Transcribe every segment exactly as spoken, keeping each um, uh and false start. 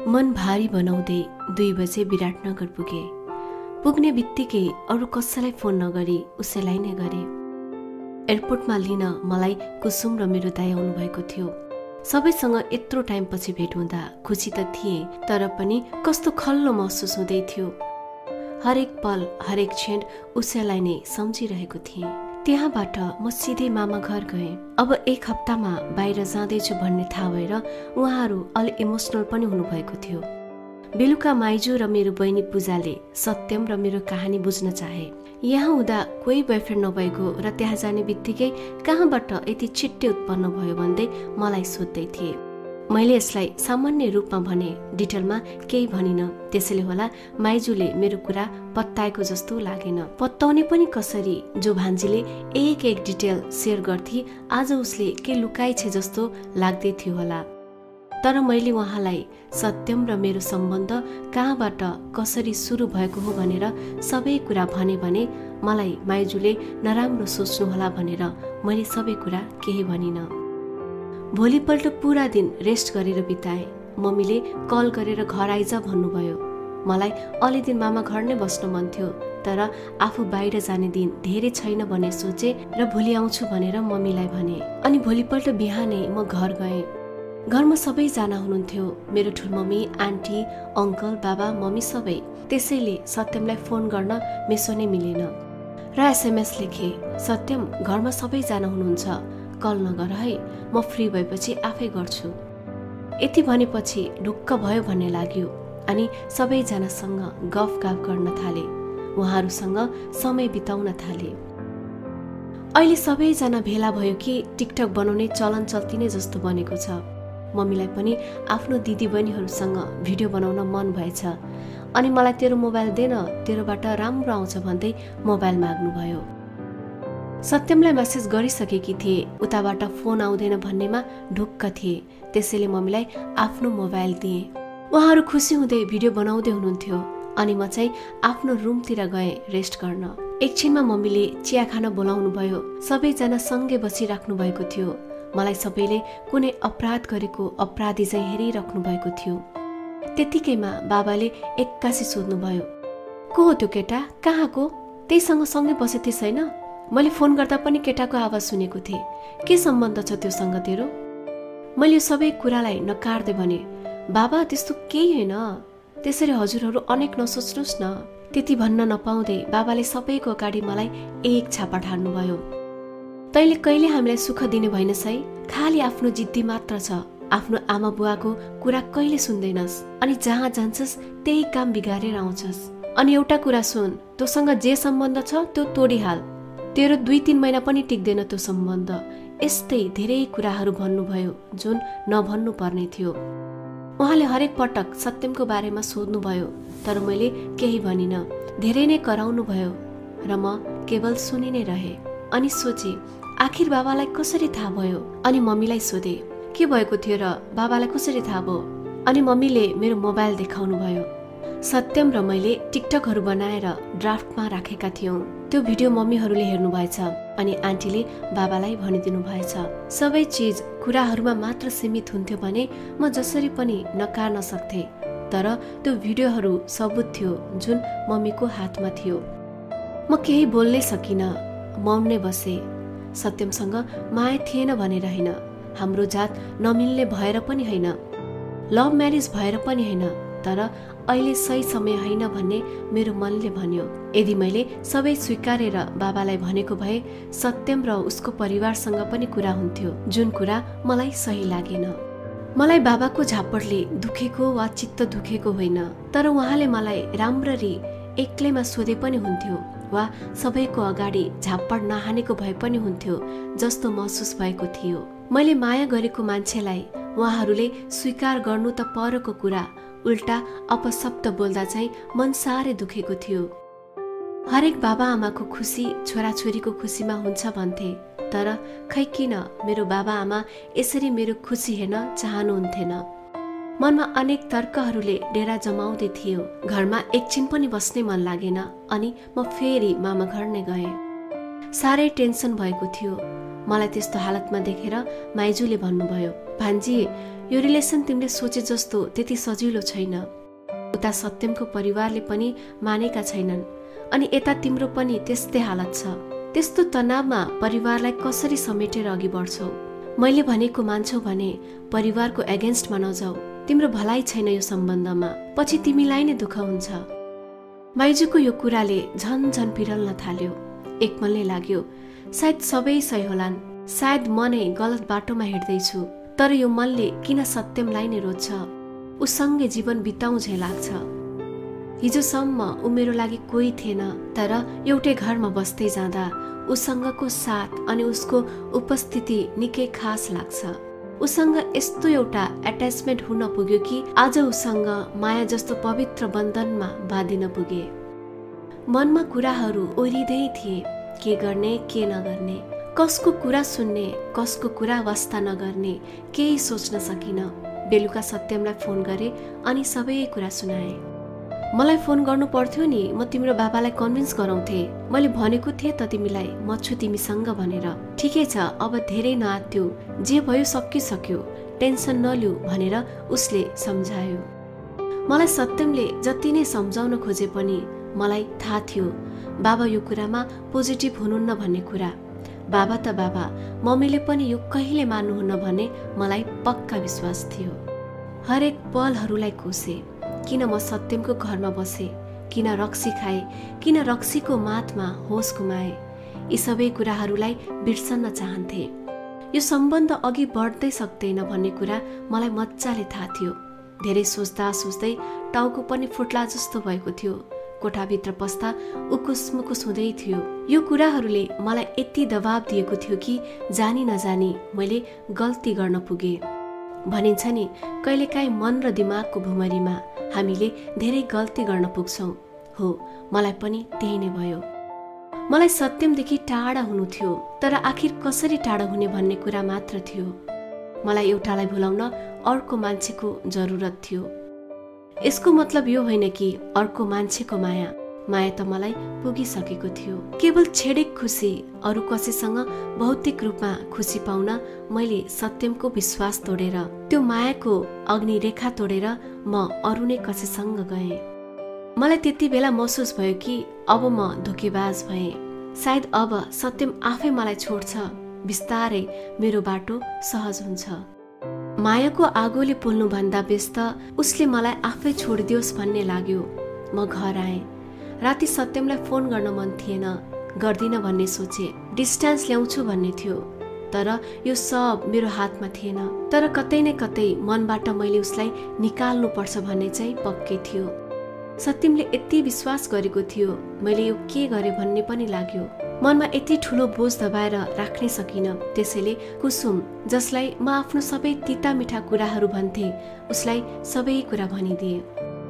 मन भारी बनाउँदै दुई बजे विराटनगर पुगे। पुग्ने बित्तिकै अरू कसैलाई फोन नगरी उसैलाई नै गरे। एयरपोर्टमा लिन मलाई कुसुम र मेरो दाइ आउनु भएको थियो। सबैसँग यत्रो टाइमपछि भेट हुँदा खुसी त थिए, तर पनि कस्तो खल्लो महसुस हुँदै थियो। हरेक पल हरेक क्षण उसैलाई नै सम्झिरहेको थिएँ। त्यहाँबाट म सिधै मामा घर गएँ। अब एक हप्तामा बाहिर जाँदैछु भन्ने थाहा भएर उहाँहरू अलि इमोसनल पनि हुनुभएको थियो। बेलुका माइजू र मेरो बहिनी पूजाले सत्यम र मेरो कहानी बुझ्न चाहे। यहाँ हुँदा कोही बोयफ्रेन्ड नभएको र त्यहाँ जाने बित्तिकै कहाँबाट यति छिट्टै उत्पन्न भयो भन्दै मलाई सोध्दै थिए। मैले यसलाई सामान्य रूपमा भने, डिटेलमा केही भनिन। त्यसैले होला माइजूले मेरो कुरा पत्ताएको जस्तो लागेन। पत्ताउने पनि कसरी, जो भान्जीले एक एक डिटेल सेयर गर्थी आज उसले के लुकाइछे जस्तो लाग्दै थियो होला। तर मैले उहाँलाई सत्यम र मेरो सम्बन्ध कहाँबाट कसरी सुरु भएको हो भनेर सबै कुरा भने भने मलाई माइजूले नराम्रो सोच्नु होला भनेर मैले सबै कुरा केही भनिन। भोलिपल्ट पुरा दिन रेस्ट गरेर बिताएँ। मम्मीले कल गरेर घर आइज भन्नुभयो। मलाई अलि दिन मामा घर नै बस्न मन थियो, तर आफू बाहिर जाने दिन धेरै छैन भने सोचे र भोलि आउँछु भनेर मम्मीलाई भने। अनि भोलिपल्ट बिहानै म घर गएँ। घरमा सबैजना हुनुहुन्थ्यो, मेरो ठुलमम्मी, आन्टी, अङ्कल, बाबा, मम्मी सबै। त्यसैले सत्यमलाई फोन गर्न मेसो नै मिलेन र एसएमएस लेखे, सत्यम घरमा सबैजना हुनुहुन्छ, कल नगर है, म फ्री भएपछि आफै गर्छु। यति भनेपछि ढुक्क भयो भन्ने लाग्यो अनि सबैजनासँग गफ गफ गर्न थाले, उहाँहरूसँग समय बिताउन थाले। अहिले सबैजना भेला भयो कि टिकटक बनाउने चलन चल्ती नै जस्तो बनेको छ। मम्मीलाई पनि आफ्नो दिदी बहिनीहरूसँग भिडियो बनाउन मन भएछ अनि मलाई तेरो मोबाइल देन, तेरोबाट राम्रो आउँछ भन्दै मोबाइल माग्नुभयो। सत्यमलाई मेसेज गरिसकेकी थिए, उताबाट फोन आउँदैन भन्नेमा ढुक्क थिए। त्यसैले मम्मीलाई आफ्नो मोबाइल दिए। उहाँहरू खुसी हुँदै भिडियो बनाउँदै हुनुहुन्थ्यो अनि म चाहिँ आफ्नो रुमतिर गएँ रेस्ट गर्न। एकछिनमा मम्मीले चिया खान बोलाउनु भयो। सबैजना सँगै बसिराख्नु भएको थियो। मलाई सबैले कुनै अपराध गरेको अपराधी चाहिँ हेरिराख्नु भएको थियो। त्यतिकैमा बाबाले एक्कासी सोध्नुभयो, को हो त्यो केटा, कहाँको, त्यहीसँग सँगै बसे थिए छैन? मैले फोन गर्दा पनि केटाको आवाज सुनेको थिएँ, के सम्बन्ध छ त्योसँग तेरो? मैले यो सबै कुरालाई नकार्दै भने, बाबा त्यस्तो केही होइन, त्यसरी हजुरहरू अनेक नसोच्नुहोस् न। त्यति भन्न नपाउँदै बाबाले सबैको अगाडि मलाई एक छापा ठान्नुभयो। तैँले कहिले हामीलाई सुख दिने भएनस् है, खालि आफ्नो जिद्दी मात्र छ। आफ्नो आमा बुवाको कुरा कहिले सुन्दैनस् अनि जहाँ जान्छस् त्यही काम बिगारेर आउँछस्। अनि एउटा कुरा सुन, तँसँग जे सम्बन्ध छ त्यो तोडिहाल, तेरो दुई तिन महिना पनि टिक्दैन त्यो सम्बन्ध। यस्तै धेरै कुराहरू भन्नुभयो जुन नभन्नु पर्ने थियो। उहाँले हरेक पटक सत्यमको बारेमा सोध्नुभयो, तर मैले केही भनिन। धेरै नै कराउनु भयो र म केवल सुनि नै रहे। अनि सोचे आखिर बाबालाई कसरी थाहा भयो? अनि मम्मीलाई सोधे, के भएको थियो र बाबालाई कसरी थाहा भयो? अनि मम्मीले मेरो मोबाइल देखाउनु भयो। सत्यम र मैले टिकटकहरू बनाएर ड्राफ्टमा राखेका थियौँ। त्यो भिडियो मम्मीहरूले हेर्नु भएछ अनि आन्टीले बाबालाई भनिदिनु भएछ। सबै चिज कुराहरूमा मात्र सीमित हुन्थ्यो भने म जसरी पनि नकार्न सक्थेँ, तर त्यो भिडियोहरू सबुत थियो जुन मम्मीको हातमा थियो। म केही बोल्नै सकिनँ, मौन नै बसे। सत्यमसँग माया थिएन भनेर होइन, हाम्रो जात नमिल्ने भएर पनि होइन, लभ म्यारेज भएर पनि होइन, तर अहिले सही समय होइन भन्ने मेरो मनले भन्यो। यदि मैले सबै स्वीकारेर बाबालाई भनेको भए सत्यम र उसको परिवारसँग पनि कुरा हुन्थ्यो, जुन कुरा मलाई सही लागेन। मलाई बाबाको झापडले दुखेको वा चित्त दुखेको होइन, तर उहाँले मलाई राम्ररी एक्लैमा सोधे पनि हुन्थ्यो वा सबैको अगाडि झापड नहानेको भए पनि हुन्थ्यो जस्तो महसुस भएको थियो। मैले माया गरेको मान्छेलाई उहाँहरूले स्वीकार गर्नु त परको कुरा, उल्टा अपशब्द बोल्दा चाहिँ मन साह्रै दुखेको थियो। हरेक बाबा आमाको खुसी छोराछोरीको खुसीमा हुन्छ भन्थे, तर खै किन मेरो बाबा आमा यसरी मेरो खुसी हेर्न चाहनुहुन्थेन। मनमा अनेक तर्कहरूले डेरा जमाउँदै थियो। घरमा एकछिन पनि बस्नै मन लागेन अनि म फेरि मामा घर नै गएँ। साह्रै टेन्सन भएको थियो। मलाई त्यस्तो हालतमा देखेर माइजूले भन्नुभयो, भान्जी, यो रिलेसन तिमीले सोचे जस्तो त्यति सजिलो छैन। उता सत्यमको परिवारले पनि मानेका छैनन् अनि यता तिम्रो पनि त्यस्तै हालत छ। त्यस्तो तनावमा परिवारलाई कसरी समेटेर अघि बढ्छौ? मैले भनेको मान्छौ भने परिवारको एगेन्स्टमा नजाऊ। तिम्रो भलाइ छैन यो सम्बन्धमा, पछि तिमीलाई नै दुःख हुन्छ। माइजूको यो कुराले झन झन पिरल्न थाल्यो। एक मनले लाग्यो सायद सबै सही होलान्, सायद म नै गलत बाटोमा हिँड्दैछु। तर यो मनले किन सत्यमलाई नै रोज्छ? उसँगै जीवन बिताउँ झै लाग्छ। हिजोसम्म ऊ मेरो लागि कोही थिएन, तर एउटै घरमा बस्दै जाँदा उसँगको साथ अनि उसको उपस्थिति निकै खास लाग्छ। उसँग यस्तो एउटा एट्याचमेन्ट हुन पुग्यो कि आज उसँग माया जस्तो पवित्र बन्धनमा बाँधिन पुगे। मनमा कुराहरू ओरिँदै थिए, के गर्ने के नगर्ने, कसको कुरा सुन्ने कसको कुरा वास्ता नगर्ने, केही सोच्न सकिन। बेलुका सत्यमलाई फोन गरे अनि सबै कुरा सुनाए। मलाई फोन गर्नु पर्थ्यो नि, म तिम्रो बाबालाई कन्भिन्स गराउँथे। मैले भनेको थिएँ त तिमीलाई म छु तिमीसँग भनेर। ठिकै छ, अब धेरै नआत्यो, जे भयो सकिसक्यो, टेन्सन नलिऊ भनेर उसले सम्झायो। मलाई सत्यमले जति नै सम्झाउन खोजे पनि मलाई थाहा थियो बाबा यो कुरामा पोजिटिभ हुनुहुन्न भन्ने कुरा। बाबा त बाबा, मम्मीले पनि यो कहिले मान्नुहुन्न भन्ने मलाई पक्का विश्वास थियो। हरेक पलहरूलाई कोसे, किन म सत्यमको घरमा बसे, किन रक्सी खाए, किन रक्सीको मातमा होस गुमाए, यी सबै कुराहरूलाई बिर्सन्न चाहन्थे। यो सम्बन्ध अघि बढ्दै सक्दैन भन्ने कुरा मलाई मजाले थाहा थियो। धेरै सोच्दा सोच्दै टाउको पनि फुट्ला जस्तो भएको थियो। कोठाभित्र पस्दा उकुस मुकुस हुँदै थियो। यो कुराहरूले मलाई यति दबाब दिएको थियो कि जानी नजानी मैले गल्ती गर्न पुगे। भनिन्छ नि, कहिलेकाहीँ मन र दिमागको भुमरीमा हामीले धेरै गल्ती गर्न पुग्छौँ। हो, मलाई पनि त्यही नै भयो। मलाई सत्यमदेखि टाढा हुनु थियो, तर आखिर कसरी टाढा हुने भन्ने कुरा मात्र थियो। मलाई एउटालाई भुलाउन अर्को मान्छेको जरुरत थियो। यसको मतलब यो होइन कि अर्को मान्छेको माया माया त मलाई पुगिसकेको थियो। केवल छेडिक खुसी, अरू कसैसँग भौतिक रूपमा खुसी पाउन मैले सत्यमको विश्वास तोडेर, त्यो मायाको अग्निरेखा तोडेर म अरू नै कसैसँग गएँ। मलाई त्यति बेला महसुस भयो कि अब म धोकेबाज भएँ। सायद अब सत्यम आफै मलाई छोड्छ, बिस्तारै मेरो बाटो सहज हुन्छ। मायाको आगोले पोल्नुभन्दा व्यस्त उसले मलाई आफै छोडिदियोस् भन्ने लाग्यो। म घर आएँ। राति सत्यमलाई फोन गर्न मन थिएन, गर्दिन भन्ने सोचे। डिस्टेन्स ल्याउँछु भन्ने थियो, तर यो सब मेरो हातमा थिएन। तर कतै न कतै मनबाट मैले उसलाई निकाल्नु पर्छ भन्ने चाहिँ पक्कै थियो। सत्यमले यति विश्वास गरेको थियो, मैले यो के गरेँ भन्ने पनि लाग्यो। मनमा यति ठुलो बोझ दबाएर राख्नै सकिनँ। त्यसैले कुसुम, जसलाई म आफ्नो सबै तिता मिठा कुराहरू भन्थे, उसलाई सबै कुरा भनिदिए।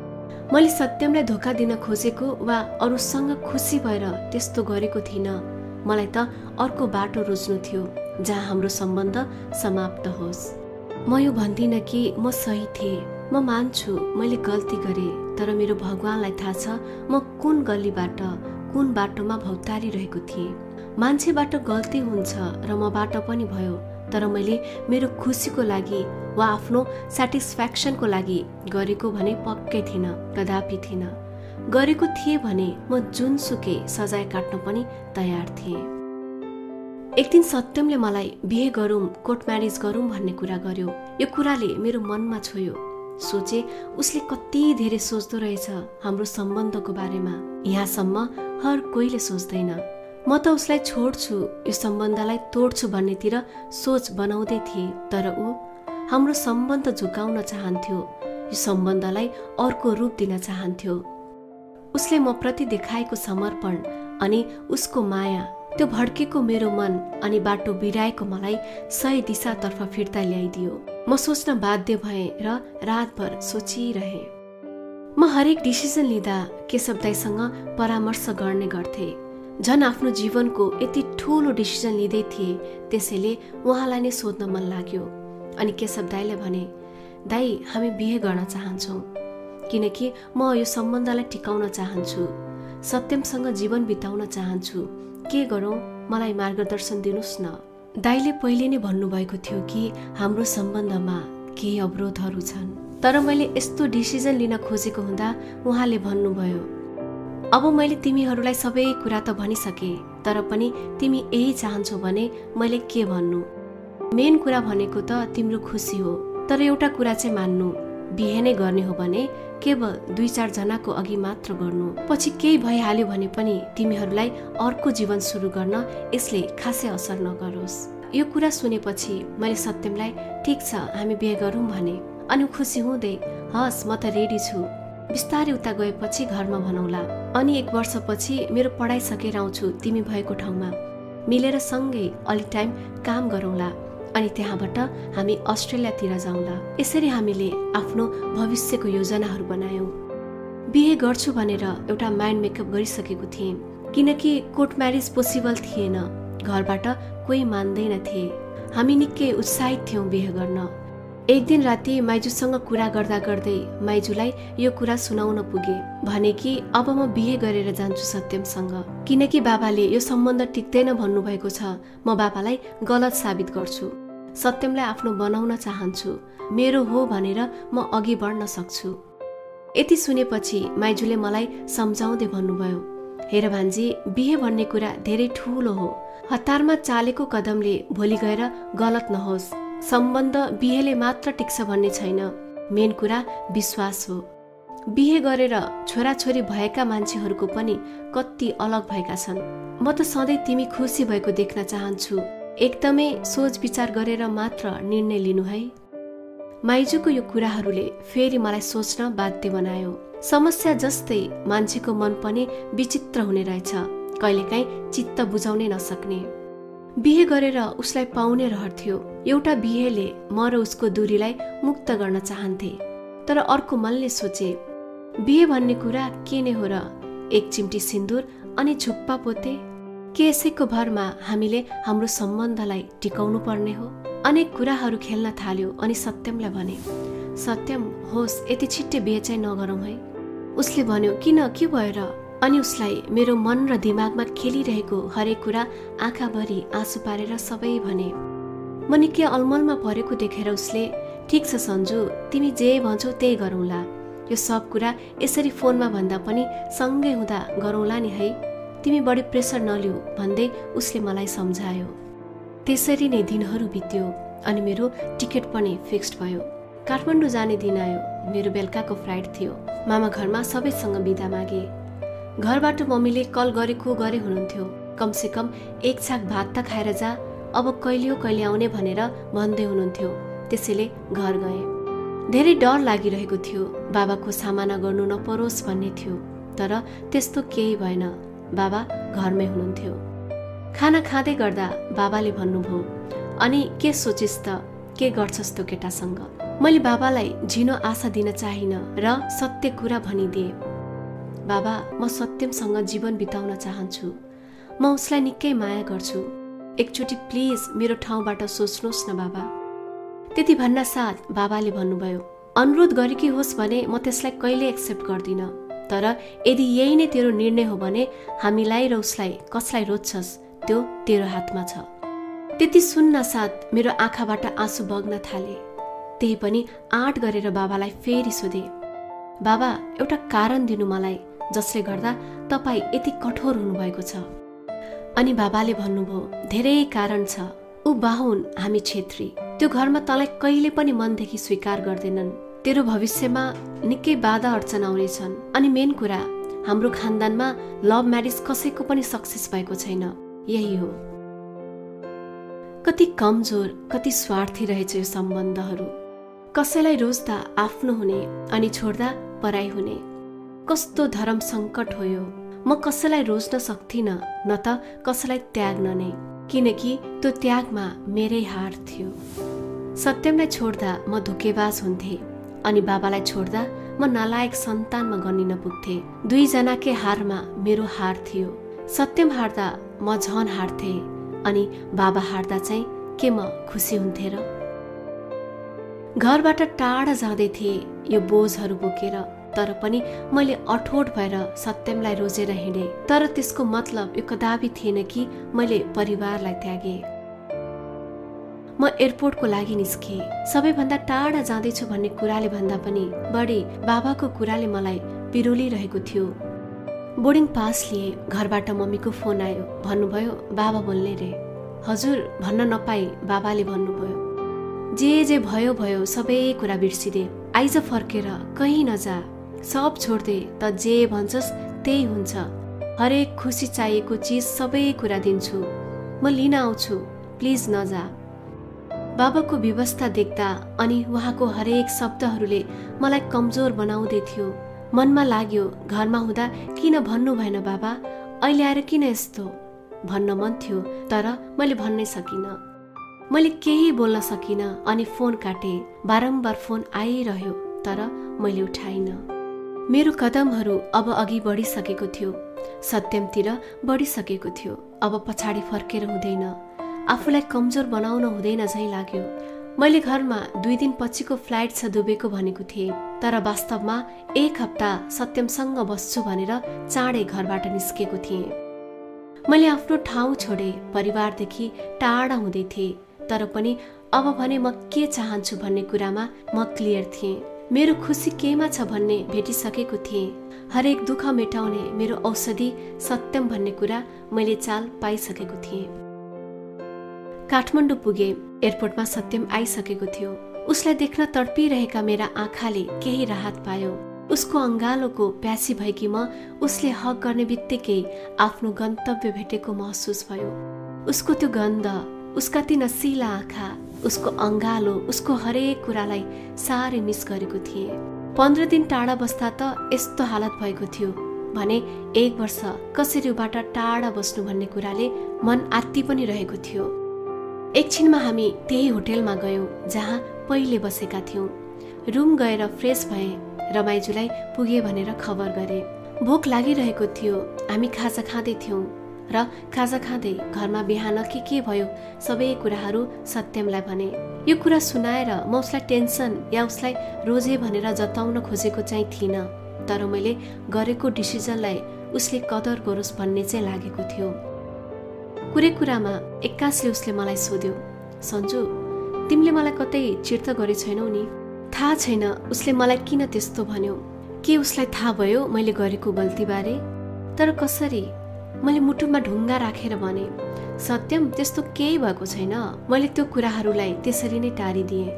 मैले सत्यमलाई धोका दिन खोजेको वा अरूसँग खुसी भएर त्यस्तो गरेको थिइनँ। मलाई त अर्को बाटो रोज्नु थियो जहाँ हाम्रो सम्बन्ध समाप्त होस्। म यो भन्दिनँ कि म सही थिएँ। म मान्छु मैले गल्ती गरेँ, तर मेरो भगवानलाई थाहा छ म कुन गल्लीबाट कुन बाटोमा भौतारिरहेको थिएँ। मान्छेबाट गल्ती हुन्छ र मबाट पनि भयो, तर मैले मेरो खुसीको लागि वा आफ्नो सेटिस्फ्याक्सनको लागि गरेको भने पक्कै थिइन, कदापि थिइन। गरेको थिएँ भने म जुनसुकै सजाय काट्न पनि तयार थिएँ। एक दिन सत्यमले मलाई बिहे गरौँ, कोर्ट म्यारेज गरौँ भन्ने कुरा गर्यो। यो कुराले मेरो मनमा छोयो। सोचे उसले कति धेरै सोच्दो रहेछ हाम्रो सम्बन्धको बारेमा। यहाँसम्म हर कोहीले सोच्दैन। म त उसलाई छोड्छु, यो सम्बन्धलाई तोड्छु भन्नेतिर सोच बनाउँदै थिएँ, तर ऊ हाम्रो सम्बन्ध झुकाउन चाहन्थ्यो, यो सम्बन्धलाई अर्को रूप दिन चाहन्थ्यो। उसले म प्रति देखाएको समर्पण अनि उसको माया, त्यो भड्केको मेरो मन अनि बाटो बिराएको मलाई सही दिशातर्फ फिर्ता ल्याइदियो। म सोच्न बाध्य भएँ र रातभर सोचिरहेँ। म हरेक डिसिजन लिँदा केशव दाइसँग परामर्श गर्ने गर्थे। झन् आफ्नो जीवनको यति ठुलो डिसिजन लिँदै थिए, त्यसैले उहाँलाई नै सोध्न मन लाग्यो। अनि केशव दाइले भने, दाइ, हामी बिहे गर्न चाहन्छौँ, किनकि म यो सम्बन्धलाई टिकाउन चाहन्छु, सत्यमसँग जीवन बिताउन चाहन्छु। के गरौँ, मलाई मार्गदर्शन दिनुहोस् न। दाइले पहिले नै भन्नुभएको थियो कि हाम्रो सम्बन्धमा केही अवरोधहरू छन्, तर मैले यस्तो डिसिजन लिन खोजेको हुँदा उहाँले भन्नुभयो, अब मैले तिमीहरूलाई सबै कुरा त भनिसके, तर पनि तिमी यही चाहन्छौ भने मैले के भन्नु। मेन कुरा भनेको त तिम्रो खुसी हो, तर एउटा कुरा चाहिँ मान्नु, बिहे नै गर्ने हो भने केवल दुई चार जनाको अघि मात्र गर्नु, पछि केही भइहाल्यो भने पनि तिमीहरूलाई अर्को जीवन सुरु गर्न यसले खासै असर नगरोस्। यो कुरा सुनेपछि मैले सत्यमलाई ठिक छ हामी बिहे गरौँ भने, अनि खुसी हुँदै हस् म त रेडी छु, बिस्तारै उता गएपछि घरमा भनौला, अनि एक वर्षपछि मेरो पढाइ सकेर आउँछु तिमी भएको ठाउँमा, मिलेर सँगै अलि टाइम काम गरौँला, अनि त्यहाँबाट हामी अस्ट्रेलियातिर जाउँला। यसरी हामीले आफ्नो भविष्यको योजनाहरू बनायौँ। बिहे गर्छु भनेर एउटा माइन्ड मेकअप गरिसकेको थिएँ, किनकि कोर्ट म्यारेज पोसिबल थिएन, घरबाट कोही मान्दैन थिए। हामी निकै उत्साहित थियौँ बिहे गर्न। एक दिन राति माइजूसँग कुरा गर्दा गर्दै माइजूलाई यो कुरा सुनाउन पुगे, भने कि अब म बिहे गरेर जान्छु सत्यमसँग, किनकि बाबाले यो सम्बन्ध टिक्दैन भन्नुभएको छ, म बाबालाई गलत साबित गर्छु, सत्यमलाई आफ्नो बनाउन चाहन्छु, मेरो हो भनेर म अघि बढ्न सक्छु। यति सुनेपछि माइजूले मलाई सम्झाउँदै भन्नुभयो, हेर भान्जी, बिहे भन्ने कुरा धेरै ठूलो हो, हतारमा चालेको कदमले भोलि गएर गलत नहोस्। सम्बन्ध बिहेले मात्र टिक्छ भन्ने छैन, मेन कुरा विश्वास हो। बिहे गरेर छोराछोरी भएका मान्छेहरूको पनि कति अलग भएका छन्। म त सधैँ तिमी खुसी भएको देख्न चाहन्छु, एकदमै सोच विचार गरेर मात्र निर्णय लिनु है। माइजूको यो कुराहरूले फेरि मलाई सोच्न बाध्य बनायो। समस्या जस्तै मान्छेको मन पनि विचित्र हुने रहेछ, कहिलेकाहीँ चित्त बुझाउनै नसक्ने। बिहे गरेर उसलाई पाउने रहर थियो। एउटा बिहेले म र उसको दूरीलाई मुक्त गर्न चाहन्थे, तर अर्को मनले सोचे, बिहे भन्ने कुरा के नै हो र, एक चिम्टी सिन्दुर अनि झुप्पा पोते, के यसैको भरमा हामीले हाम्रो सम्बन्धलाई टिकाउनु पर्ने हो। अनेक कुराहरू खेल्न थाल्यो अनि सत्यमलाई भने, सत्यम होस् यति छिट्टै बिहे चाहिँ नगरौँ है। उसले भन्यो, किन, के भएर? अनि उसलाई मेरो मन र दिमागमा खेलिरहेको हरेक कुरा आँखाभरि आँसु पारेर सबै भने। म निकै अलमलमा परेको देखेर उसले, ठिक छ सन्जु, तिमी जे भन्छौ त्यही गरौँला, यो सब कुरा यसरी फोनमा भन्दा पनि सँगै हुँदा गरौँला नि है, तिमी बढी प्रेसर नलिऊ भन्दै उसले मलाई सम्झायो। त्यसरी नै दिनहरू बित्यो अनि मेरो टिकट पनि फिक्स्ड भयो। काठमाडौँ जाने दिन आयो, मेरो बेलुकाको फ्लाइट थियो। मामा घरमा सबैसँग बिदा मागे। घरबाट मम्मीले कल गरेको गरे हुनुहुन्थ्यो, कमसे कम एक छाक भात त खाएर जा, अब कहिले कहिले आउने भनेर भन्दै हुनुहुन्थ्यो। त्यसैले घर गएँ। धेरै डर लागिरहेको थियो, बाबाको सामना गर्नु नपरोस् भन्ने थियो, तर त्यस्तो केही भएन, बाबा घरमै हुनुहुन्थ्यो। खाना खाँदै गर्दा बाबाले भन्नुभयो, अनि के सोचिस् त, के गर्छस् त्यो केटासँग? मैले बाबालाई झिनो आशा दिन चाहिन र सत्य कुरा भनिदिए, बाबा म सत्यमसँग जीवन बिताउन चाहन्छु, म उसलाई निकै माया गर्छु, एकचोटि प्लिज मेरो ठाउँबाट सोच्नुहोस् न बाबा। त्यति भन्न साथ बाबाले भन्नुभयो, अनुरोध गरेकी होस् भने म त्यसलाई कहिले एक्सेप्ट गर्दिन, तर यदि यही नै तेरो निर्णय हो भने हामीलाई र उसलाई कसलाई रोज्छस् त्यो तेरो हातमा छ। त्यति सुन्न साथ मेरो आँखाबाट आँसु बग्न थाले। त्यही पनि आँट गरेर बाबालाई फेरि सोधे, बाबा एउटा कारण दिनु मलाई जसले गर्दा तपाईँ यति कठोर हुनुभएको छ। अनि बाबाले भन्नुभयो, धेरै कारण छ, ऊ बाहुन, हामी छेत्री, त्यो घरमा तँलाई कहिले पनि मनदेखि स्वीकार गर्दैनन्, तेरो भविष्यमा निकै बाधा अड्चन आउनेछन्, अनि मेन कुरा हाम्रो खानदानमा लभ म्यारेज कसैको पनि सक्सेस भएको छैन, यही हो। कति कमजोर, कति स्वार्थी रहेछ यो सम्बन्धहरू। कसैलाई रोज्दा आफ्नो हुने अनि छोड्दा पराई हुने, कस्तो धर्म सङ्कट हो यो। म कसैलाई रोज्न सक्थिन, न त कसैलाई त्याग्न नै, किनकि त्यो त्यागमा मेरै हार थियो। सत्यमलाई छोड्दा म धोकेबाज हुन्थे, अनि बाबालाई छोड्दा म नालायक सन्तानमा गनिन पुग्थे। दुईजनाकै हारमा मेरो हार थियो। सत्यम हार्दा म झन हार्थे, अनि बाबा हार्दा चाहिँ के म खुसी हुन्थे र? घरबाट टाढा जाँदै थिए यो बोझहरू बोकेर, तर पनि मैले अठोट भएर सत्यमलाई रोजेर हिँडेँ। तर त्यसको मतलब यो कदापि थिएन कि मैले परिवारलाई त्यागे। म एयरपोर्टको लागि निस्के। सबैभन्दा टाढा जाँदैछु भन्ने कुराले भन्दा पनि बढी बाबाको कुराले मलाई पिरोलिरहेको थियो। बोर्डिङ पास लिए। घरबाट मम्मीको फोन आयो। भन्नुभयो बाबा बोल्ने रे। हजुर भन्न नपाई बाबाले भन्नुभयो, जे जे भयो भयो सबै कुरा बिर्सिदे, आइज फर्केर कहीँ नजा, सब छोड्दे त जे भन्छस् त्यही हुन्छ, हरेक खुसी चाहिएको चिज सबै कुरा दिन्छु, म लिन आउँछु, प्लिज नजा। बाबाको व्यवस्था देख्दा अनि उहाँको हरेक शब्दहरूले मलाई कमजोर बनाउँदै थियो। मनमा लाग्यो घरमा हुँदा किन भन्नु भएन बाबा, अहिले आएर किन यस्तो भन्न मन थियो, तर मैले भन्नै सकिनँ। मैले केही बोल्न सकिनँ अनि फोन काटे। बारम्बार फोन आइरह्यो तर मैले उठाइनँ। मेरो कदमहरू अब अघि बढिसकेको थियो, सत्यमतिर बढिसकेको थियो। अब पछाडि फर्केर हुँदैन, आफूलाई कमजोर बनाउन हुँदैन झैँ लाग्यो। मैले घरमा दुई दिन पछिको फ्लाइट छ दुबईको भनेको थिएँ, तर वास्तवमा एक हप्ता सत्यमसँग बस्छु भनेर चाँडै घरबाट निस्केको थिएँ। मैले आफ्नो ठाउँ छोडे, परिवारदेखि टाढा हुँदै थिएँ, तर पनि अब भने म के चाहन्छु भन्ने कुरामा म क्लियर थिएँ। मेरो खुसी केमा छ भन्ने भेटिसकेको थिएँ। हरेक दुःख मेटाउने मेरो औषधि सत्यम भन्ने कुरा मैले चाल पाइसकेको थिएँ। काठमाडौँ पुगे। एयरपोर्टमा सत्यम आइसकेको थियो। उसलाई देख्न तडपिरहेका मेरा आँखाले केही राहत पायो। उसको अङ्गालोको प्यासी भएकी म उसले हक गर्ने बित्तिकै आफ्नो गन्तव्य भेटेको महसुस भयो। उसको त्यो गन्ध, उसका ती नसिला आँखा, उसको अङ्गालो, उसको हरेक कुरालाई साह्रै मिस गरेको थिएँ। पन्ध्र दिन टाढा बस्दा त यस्तो हालत भएको थियो भने एक वर्ष कसरी उबाट टाढा बस्नु भन्ने कुराले मन आत्ति पनि रहेको थियो। एकछिनमा हामी त्यही होटेलमा गयौँ जहाँ पहिले बसेका थियौँ। रुम गएर फ्रेस भए, रमाइजुलाई पुगे भनेर खबर गरे। भोक लागिरहेको थियो। हामी खाजा खाँदै थियौँ र खाजा खाँदै घरमा बिहान के के भयो सबै कुराहरू सत्यमलाई भने। यो कुरा सुनाएर म उसलाई टेन्सन या उसलाई रोजे भनेर जताउन खोजेको चाहिँ थिइनँ, तर मैले गरेको डिसिजनलाई उसले कदर गरोस् भन्ने चाहिँ लागेको थियो। कुरै कुरामा एक्कासले उसले मलाई सोध्यो, सन्जु तिमीले मलाई कतै चिर्त गरे छैनौ नि? थाहा छैन उसले मलाई किन त्यस्तो भन्यो। के उसलाई थाहा भयो मैले गरेको गल्तीबारे? तर कसरी? मैले मुटुमा ढुङ्गा राखेर भने, सत्यम त्यस्तो केही भएको छैन। मैले त्यो कुराहरूलाई त्यसरी नै टारिदिएँ।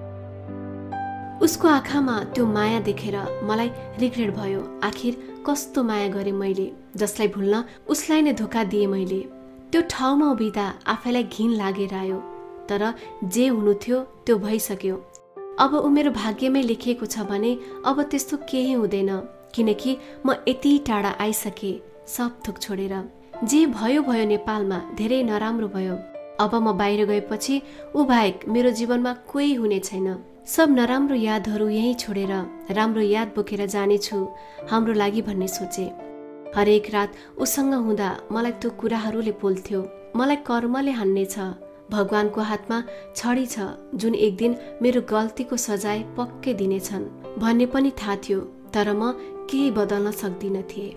उसको आँखामा त्यो माया देखेर मलाई रिग्रेट भयो। आखिर कस्तो माया गरेँ मैले, जसलाई भुल्न उसलाई नै धोका दिएँ मैले। त्यो ठाउँमा उभिँदा आफैलाई घिन लागेर आयो, तर जे हुनु थियो त्यो भइसक्यो। अब ऊ मेरो भाग्यमै लेखिएको छ भने अब त्यस्तो केही हुँदैन, किनकि म यति टाढा आइसकेँ सब थोक छोडेर। जे भयो भयो, नेपालमा धेरै नराम्रो भयो। अब म बाहिर गएपछि ऊ बाहेक मेरो जीवनमा कोही हुने छैन। सब नराम्रो यादहरू यहीँ छोडेर राम्रो याद बोकेर जानेछु हाम्रो लागि भन्ने सोचे। हरेक रात उसँग हुँदा मलाई त्यो कुराहरूले पोल्थ्यो। मलाई कर्मले हान्नेछ, भगवानको हातमा छडी छ जुन एक दिन मेरो गल्तीको सजाय पक्कै दिनेछन् भन्ने पनि थाहा थियो, तर म केही बदल्न सक्दिन थिएँ।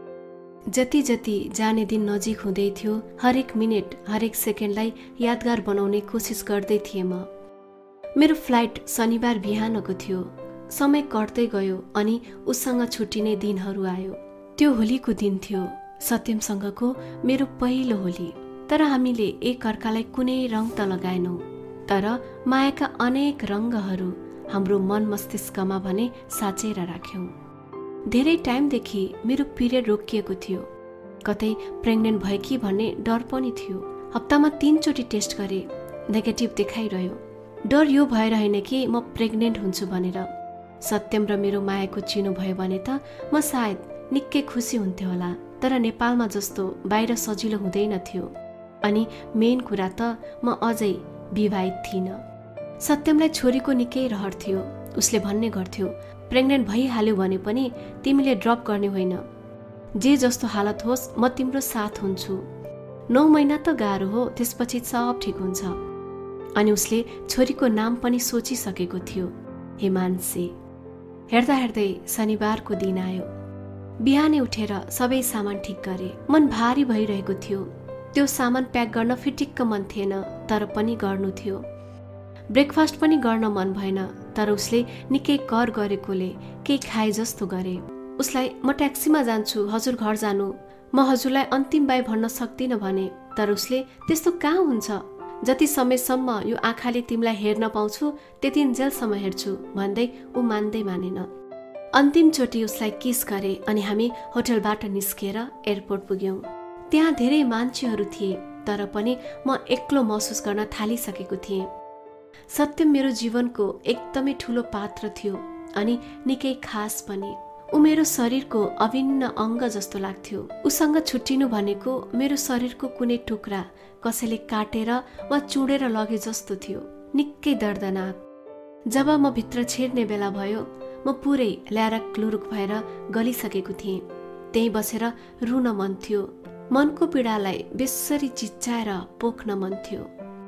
जति जति जाने दिन नजिक हुँदै थियो, हरेक मिनट हरेक सेकेन्डलाई यादगार बनाउने कोसिस गर्दै थिएँ म। मेरो फ्लाइट शनिबार बिहानको थियो। समय कट्दै गयो अनि उसँग छुट्टिने दिनहरू आयो। त्यो होलीको दिन थियो, सत्यमसँगको मेरो पहिलो होली। तर हामीले एक अर्कालाई कुनै रङ त लगाएनौँ, तर मायाका अनेक रङ्गहरू हाम्रो मन मस्तिष्कमा भने साँचेर राख्यौँ। धेरै टाइमदेखि मेरो पिरियड रोकिएको थियो। कतै प्रेग्नेन्ट भयो कि भन्ने डर पनि थियो। हप्तामा तीनचोटि टेस्ट गरे, नेगेटिभ देखाइरह्यो। डर यो भएर होइन कि म प्रेग्नेन्ट हुन्छु भनेर। सत्यम र मेरो मायाको चिनो भयो भने त म सायद निकै खुसी हुन्थ्यो होला, तर नेपालमा जस्तो बाहिर सजिलो हुँदैन थियो। अनि मेन कुरा त म अझै विवाहित थिइनँ। सत्यमलाई छोरीको निकै रहर थियो। उसले भन्ने गर्थ्यो, प्रेग्नेन्ट भइहाल्यो भने पनि तिमीले ड्रप गर्ने होइन, जे जस्तो हालत होस् म तिम्रो साथ हुन्छु। नौ महिना त गाह्रो हो, त्यसपछि सब ठिक हुन्छ। अनि उसले छोरीको नाम पनि सोचिसकेको थियो, हिमान्सी। हेर्दा हेर्दै शनिबारको दिन आयो। बिहानै उठेर सबै सामान ठिक गरे। मन भारी भइरहेको थियो। त्यो सामान प्याक गर्न फिटिक्क मन थिएन, तर पनि गर्नु थियो। ब्रेकफास्ट पनि गर्न मन भएन, तर उसले निकै कर गरेकोले केही खाए जस्तो गरे। उसलाई म ट्याक्सीमा जान्छु, हजुर घर जानु, म हजुरलाई अन्तिम बाई भन्न सक्दिनँ भने। तर उसले त्यस्तो कहाँ हुन्छ, जति समयसम्म यो आँखाले तिमीलाई हेर्न पाउँछु त्यति जेलसम्म हेर्छु भन्दै ऊ मान्दै मानेन। अन्तिमचोटि उसलाई किस गरे अनि हामी होटलबाट निस्किएर एयरपोर्ट पुग्यौं। त्यहाँ धेरै मान्छेहरू थिए, तर पनि म एक्लो महसुस गर्न थालिसकेको थिएँ। सत्यम मेरो जीवनको एकदमै ठुलो पात्र थियो अनि निकै खास पनि। ऊ मेरो शरीरको अभिन्न अङ्ग जस्तो लाग्थ्यो। उसँग छुट्टिनु भनेको मेरो शरीरको कुनै टुक्रा कसैले काटेर वा चुडेर लगे जस्तो थियो, निकै दर्दनाक। जब म भित्र छिर्ने बेला भयो, म पुरै ल्यारक क्लुरुक भएर गलिसकेको थिएँ। त्यही बसेर रुन मन थियो, मनको पीडालाई बेसरी चिच्चाएर पोख्न मन थियो।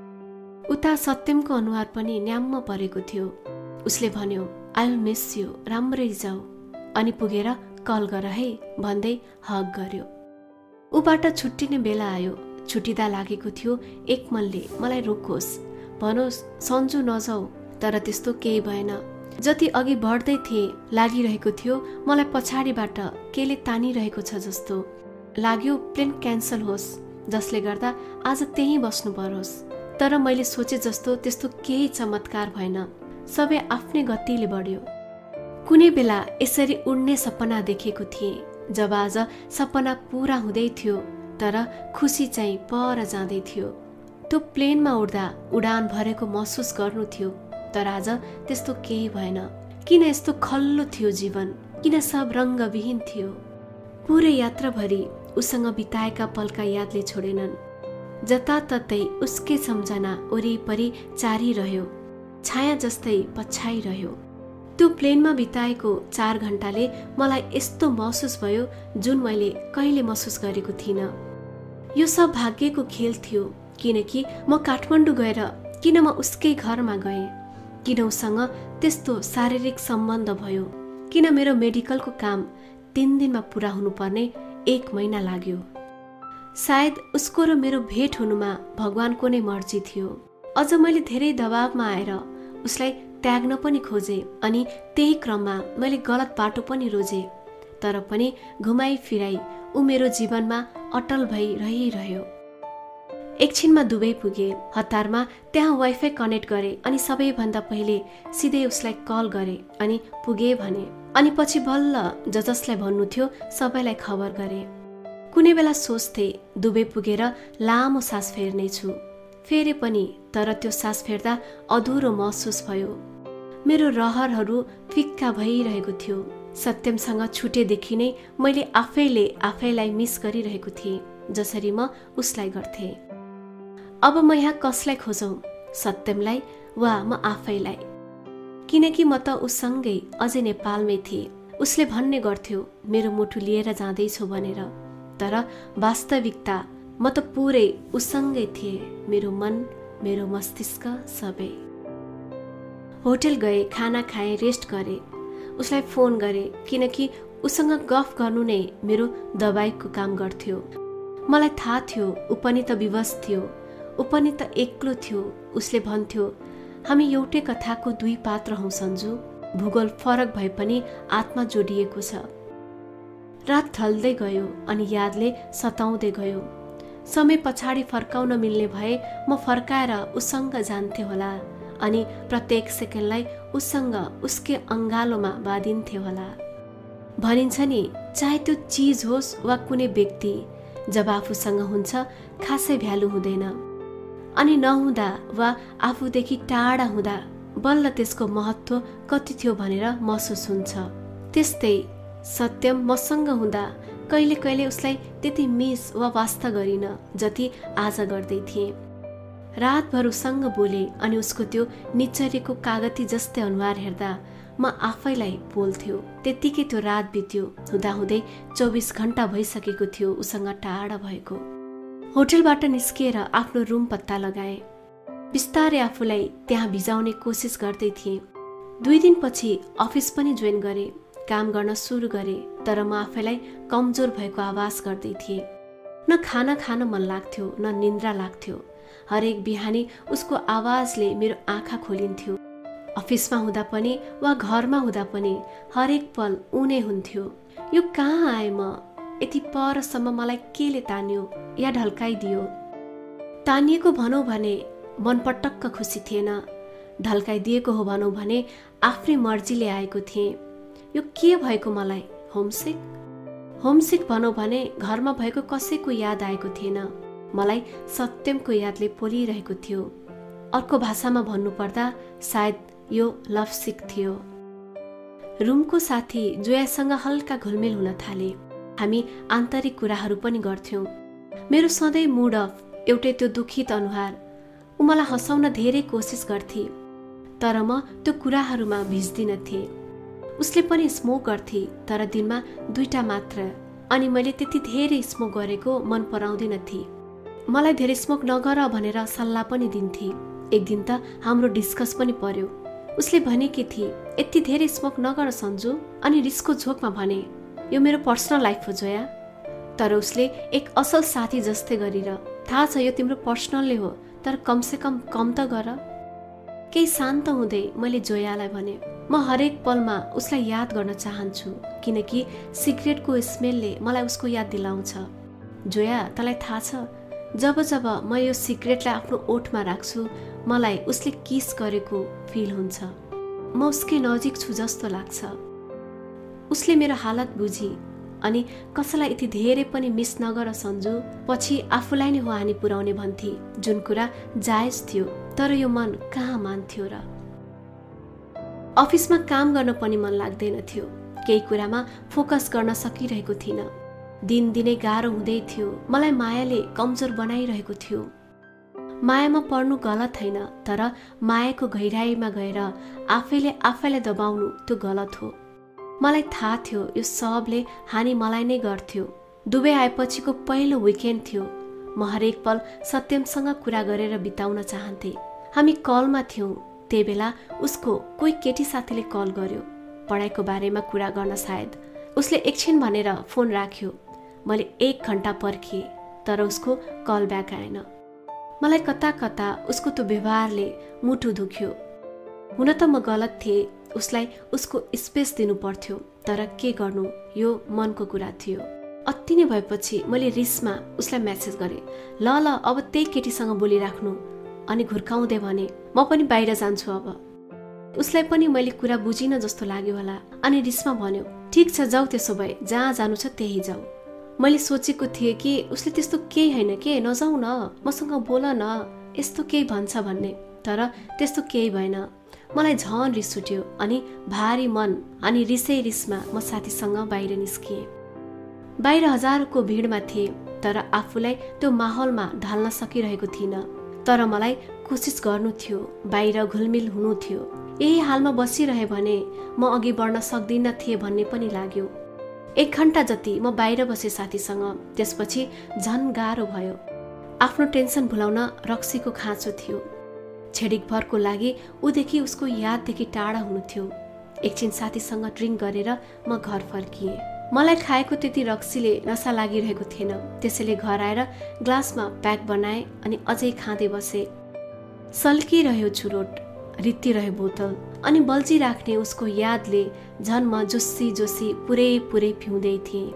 उता सत्यमको अनुहार पनि न्याम्म परेको थियो। उसले भन्यो, आई विल मिस यु, राम्रै जाऊ, अनि पुगेर कल गर है भन्दै हग गर्यो। ऊबाट छुट्टिने बेला आयो। छुट्टिँदा लागेको थियो एक मनले मलाई रोकोस्, भनोस् सन्जु नजाऊ, तर त्यस्तो केही भएन। जति अघि बढ्दै थिए लागिरहेको थियो मलाई पछाडिबाट केले तानिरहेको छ जस्तो लाग्यो। प्लेन क्यान्सल होस्, जसले गर्दा आज त्यहीँ बस्नु परोस्। तर मैले सोचे जस्तो त्यस्तो केही चमत्कार भएन, सबै आफ्नै गतिले बढ्यो। कुनै बेला यसरी उड्ने सपना देखेको थिएँ। जब आज सपना पूरा हुँदै थियो, तर खुसी चाहिँ पर जाँदै थियो। त्यो प्लेनमा उड्दा उडान भरेको महसुस गर्नु थियो, तर आज त्यस्तो केही भएन। किन यस्तो खल्लो थियो जीवन, किन सब रङ्गविहीन थियो। पुरै यात्राभरि उसँग बिताएका पलका यादले छोडेनन्। जताततै उसकै सम्झना वरिपरि चारिरह्यो, छाया जस्तै पछ्याइरह्यो। त्यो प्लेनमा बिताएको चार घण्टाले मलाई यस्तो महसुस भयो जुन मैले कहिले महसुस गरेको थिइनँ। यो सब भाग्यको खेल थियो, किनकि म काठमाडौँ गएर किन म उसकै घरमा गएँ, किन उसँग त्यस्तो शारीरिक सम्बन्ध भयो, किन मेरो मेडिकलको काम तीन दिनमा पुरा हुनुपर्ने एक महिना लाग्यो। सायद उसको र मेरो भेट हुनुमा भगवानको नै मर्जी थियो। अझ मैले धेरै दबावमा आएर उसलाई त्याग्न पनि खोजे अनि त्यही क्रममा मैले गलत बाटो पनि रोजे। तर पनि घुमाई फिराई ऊ मेरो जीवनमा अटल भई रहिरह्यो। एकछिनमा दुबई पुगे। हतारमा त्यहाँ वाइफाई कनेक्ट गरे अनि सबैभन्दा पहिले सिधै उसलाई कल गरे अनि पुगे भने। अनि पछि बल्ल ज जसलाई भन्नु थियो सबैलाई खबर गरे। कुनै बेला सोच्थे दुबई पुगेर लामो सास फेर्नेछु, फेरे पनि, तर त्यो सास फेर्दा अधुरो महसुस भयो। मेरो रहरहरू फिक्का भइरहेको थियो। सत्यमसँग छुटेदेखि नै मैले आफैले आफैलाई मिस गरिरहेको थिएँ, जसरी म उसलाई गर्थे। अब म यहाँ कसलाई खोजौँ, सत्यमलाई वा म आफैलाई? किनकि म त उसँगै अझै नेपालमै थिएँ। उसले भन्ने गर्थ्यो मेरो मुटु लिएर जाँदैछु भनेर, तर वास्तविकता म त पुरै उसँगै थिएँ, मेरो मन, मेरो मस्तिष्क सबै। होटल गए, खाना खाएँ, रेस्ट गरेँ, उसलाई फोन गरेँ, किनकि उसँग गफ गर्नु नै मेरो दबाईको काम गर्थ्यो। मलाई थाहा थियो ऊ पनि त विवश थियो, ऊ पनि त एक्लो थियो। उसले भन्थ्यो हामी एउटै कथाको दुई पात्र हौ सन्जु, भूगोल फरक भए पनि आत्मा जोडिएको छ। रात ढल्दै गयो अनि यादले सताउँदै गयो। समय पछाडि फर्काउन मिल्ने भए म फर्काएर उसँग जान्थे होला अनि प्रत्येक सेकेन्डलाई उसँग उसकै अङ्गालोमा बाँधिन्थे होला। भनिन्छ नि, चाहे त्यो चिज होस् वा कुनै व्यक्ति, जब आफूसँग हुन्छ खासै भ्यालु हुँदैन, अनि नहुँदा वा आफूदेखि टाढा हुँदा बल्ल त्यसको महत्त्व कति थियो भनेर महसुस हुन्छ। त्यस्तै सत्यम मसँग हुँदा कहिले कहिले उसलाई त्यति मिस वा वास्ता गरिन जति आज गर्दै थिएँ। रातभर उसँग बोले अनि उसको त्यो निचरेको कागती जस्तै अनुहार हेर्दा म आफैलाई बोल्थ्यो। त्यत्तिकै त्यो रात बित्यो। हुँदाहुँदै चौबिस घण्टा भइसकेको थियो उसँग टाढा भएको। होटलबाट निस्किएर आफ्नो रुम पत्ता लगाएँ। बिस्तारै आफूलाई त्यहाँ भिजाउने कोसिस गर्दै थिएँ। दुई दिनपछि अफिस पनि जोइन गरेँ, काम गर्न सुरु गरेँ, तर म आफैलाई कमजोर भएको आभास गर्दै थिएँ। न खाना खान मन लाग्थ्यो, न निन्द्रा लाग्थ्यो। हरेक बिहानी उसको आवाजले मेरो आँखा खोलिन्थ्यो। अफिसमा हुँदा पनि वा घरमा हुँदा पनि हरेक पल उनै हुन्थ्यो। यो कहाँ आए म? यति परसम्म मलाई केले तान्यो या ढल्काइदियो? तानिएको भनौँ भने मन पटक्क खुसी थिएन, ढल्काइदिएको हो भनौँ भने आफ्नै मर्जीले आएको थिएँ। यो के भएको मलाई? होमसिक? होमसिक भनौँ भने घरमा भएको कसैको याद आएको थिएन, मलाई सत्यमको यादले पोलिरहेको थियो। अर्को भाषामा भन्नुपर्दा सायद यो लभसिक थियो। रुमको साथी जोयासँग हल्का घुलमिल हुन थाले। हामी आन्तरिक कुराहरू पनि गर्थ्यौँ। मेरो सधैँ मुड अफ, एउटै त्यो दुखित अनुहार। ऊ मलाई हँसाउन धेरै कोसिस गर्थे, तर म त्यो कुराहरूमा भिज्दिन थिएँ। उसले पनि स्मोक गर्थे, तर दिनमा दुईटा मात्र, अनि मैले त्यति धेरै स्मोक गरेको मन पराउँदिन थिएँ। मलाई धेरै स्मोक नगर भनेर सल्लाह पनि दिन्थे। एक दिन त हाम्रो डिस्कस पनि पर्यो। उसले भनेकी थिए, यति धेरै स्मोक नगर सन्जु, अनि रिसको झोकमा भने, यो मेरो पर्सनल लाइफ हो जोया। तर उसले एक असल साथी जस्तै गरेर, थाहा छ यो तिम्रो पर्सनलले हो, तर कमसे कम कम त गर। केही शान्त हुँदै मैले जोयालाई भने, म हरेक पलमा उसलाई याद गर्न चाहन्छु, किनकि सिगरेटको स्मेलले मलाई उसको याद दिलाउँछ। जोया, तँलाई थाहा छ, जब जब म यो सिगरेटलाई आफ्नो ओठमा राख्छु, मलाई उसले किस गरेको फिल हुन्छ। म उसकै नजिक छु जस्तो लाग्छ। उसले मेरो हालत बुझी अनि कसैलाई यति धेरै पनि मिस नगर सन्जु, पछि आफूलाई नै हो हानि पुर्याउने भन्थे, जुन कुरा जायज थियो, तर यो मन कहाँ मान्थ्यो र। अफिसमा काम गर्न पनि मन लाग्दैन थियो। केही कुरामा फोकस गर्न सकिरहेको थिइनँ। दिनदिनै गाह्रो हुँदै थियो। मलाई मायाले कमजोर बनाइरहेको थियो। मायामा पर्नु गलत होइन, तर मायाको गहिराईमा गएर आफैले आफैलाई दबाउनु त्यो गलत हो। मलाई थाहा थियो यो सबले हानि मलाई नै गर्थ्यो। दुबई आएपछिको पहिलो विकेन्ड थियो। म हरेक पल सत्यमसँग कुरा गरेर बिताउन चाहन्थे। हामी कलमा थियौँ। त्यही बेला उसको कोही केटी साथीले कल गर्यो, पढाइको बारेमा कुरा गर्न सायद। उसले एकछिन भनेर फोन राख्यो। मैले एक घन्टा पर्खिएँ, तर उसको कल ब्याक आएन। मलाई कता कता उसको त्यो व्यवहारले मुटु दुख्यो। हुन त म गलत थिएँ, उसलाई उसको स्पेस दिनु पर्थ्यो, तर के गर्नु, यो मनको कुरा थियो। अति नै भएपछि मैले रिसमा उसलाई मेसेज गरेँ, ल ल अब त्यही केटीसँग बोलिराख्नु, अनि घुर्काउँदै भने, म पनि बाहिर जान्छु अब। उसलाई पनि मैले कुरा बुझिन जस्तो लाग्यो होला, अनि रिसमा भन्यो, ठिक छ जाऊ, त्यसो भए जहाँ जानु छ त्यही जाऊ। मैले सोचेको थिएँ कि उसले त्यस्तो केही होइन के, नजाऊ न, मसँग बोल न, यस्तो केही भन्छ भन्ने, तर त्यस्तो केही भएन। मलाई झन रिस उठ्यो अनि भारी मन अनि रिसै रिसमा म साथीसँग बाहिर निस्किएँ। बाहिर हजारौंको भिडमा थिएँ, तर आफूलाई त्यो माहौलमा ढाल्न सकिरहेको थिइनँ। तर मलाई कोसिस गर्नु थियो, बाहिर घुलमिल हुनु थियो। यही हालमा बसिरहे भने म अघि बढ्न सक्दिनँ थिएँ भन्ने पनि लाग्यो। एक घन्टा जति म बाहिर बसेँ साथीसँग। त्यसपछि झन गाह्रो भयो। आफ्नो टेन्सन भुलाउन रक्सीको खाँचो थियो। छेडिकभरको लागि उदेखि उसको याददेखि टाढा हुनु थियो। एकछिन साथीसँग ड्रिङ्क गरेर म घर फर्किएँ। मलाई खाएको त्यति रक्सीले नसा लागिरहेको थिएन, त्यसैले घर आएर ग्लासमा प्याक बनाएँ अनि अझै खाँदै बसेँ। सल्किरह्यो छुरोट, रित्तिरह्यो बोतल, अनि बल्झी राख्ने उसको यादले झन म जोसी जोसी पुरै पुरै पिउँदै थिएँ।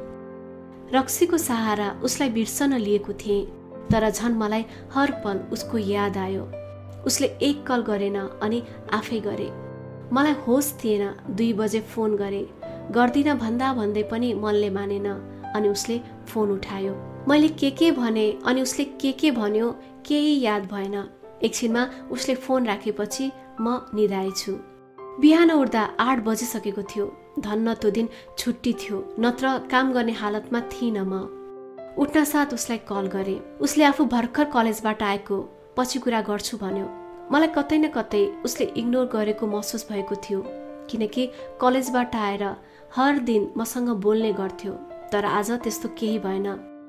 रक्सीको सहारा उसलाई बिर्सन लिएको थिएँ, तर झन मलाई हर पल उसको याद आयो। उसले एक कल गरेन अनि आफै गरे। मलाई होस थिएन। दुई बजे फोन गरे, गर्दिन भन्दा भन्दै पनि मनले मानेन, अनि उसले फोन उठायो। मैले के के भने अनि उसले के के भन्यो केही याद भएन। एकछिनमा उसले फोन राखेपछि म निदाएछु। बिहान उठ्दा आठ बजिसकेको थियो। धन्न त्यो दिन छुट्टी थियो, नत्र काम गर्ने हालतमा थिइनँ म। उठ्न साथ उसलाई कल गरे। उसले आफू भर्खर कलेजबाट आएको, पछि कुरा गर्छु भन्यो। मलाई कतै न कतै उसले इग्नोर गरेको महसुस भएको थियो, किनकि कलेजबाट आएर हर दिन मसँग बोल्ने गर्थ्यो, तर आज त्यस्तो केही भएन।